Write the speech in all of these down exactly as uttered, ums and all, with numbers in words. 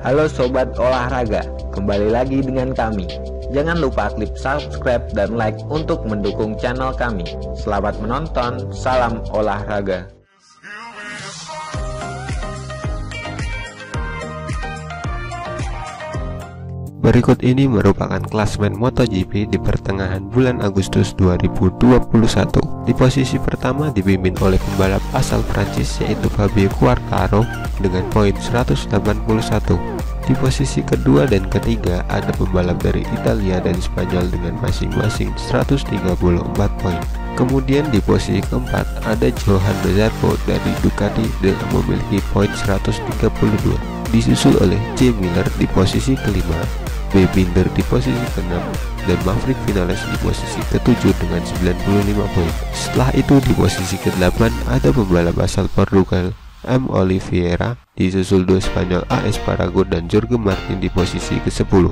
Halo Sobat Olahraga, kembali lagi dengan kami. Jangan lupa klik subscribe dan like untuk mendukung channel kami. Selamat menonton, salam olahraga. Berikut ini merupakan klasemen MotoGP di pertengahan bulan Agustus dua ribu dua puluh satu. Di posisi pertama dipimpin oleh pembalap asal Prancis yaitu Fabio Quartararo dengan poin seratus delapan puluh satu. Di posisi kedua dan ketiga ada pembalap dari Italia dan Spanyol dengan masing-masing seratus tiga puluh empat poin. Kemudian di posisi keempat ada Johan Zarco dari Ducati dengan memiliki poin seratus tiga puluh dua. Disusul oleh J Miller di posisi kelima, B Binder di posisi keenam, dan Maverick Vinales di posisi ketujuh dengan sembilan puluh lima poin. Setelah itu di posisi kedelapan ada pembalap asal Portugal M. Oliveira, disusul dua Spanyol A S Parago dan Jorge Martin di posisi kesepuluh.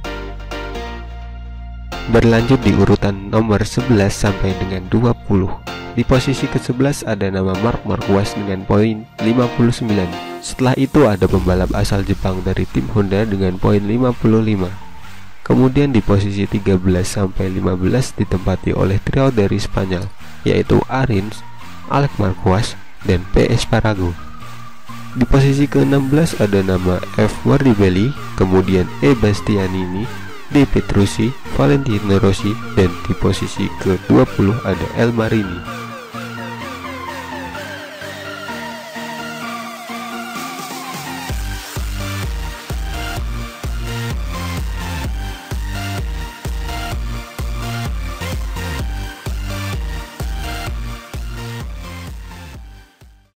Berlanjut di urutan nomor sebelas sampai dengan dua puluh. Di posisi kesebelas ada nama Marc Marquez dengan poin lima puluh sembilan. Setelah itu ada pembalap asal Jepang dari tim Honda dengan poin lima puluh lima. Kemudian di posisi tiga belas sampai lima belas ditempati oleh trio dari Spanyol yaitu Arins, Alex Marquez, dan P S Parago. Di posisi ke enam belas ada nama F. Morbidelli, kemudian E. Bastianini, D. Petrucci, Valentino Rossi, dan di posisi ke dua puluh ada El Marini.